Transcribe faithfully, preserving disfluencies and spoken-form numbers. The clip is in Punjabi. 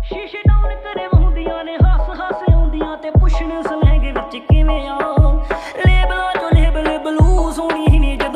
ਸ਼ੀਸ਼ੇ ਡਾਊਨ ਕਰੇ ਹੁੰਦੀਆਂ ਨੇ ਹੱਸ ਹੱਸ ਆਉਂਦੀਆਂ ਤੇ ਪੁੱਛਣ ਸਲੈਂਗ ਵਿੱਚ ਕਿਵੇਂ ਆ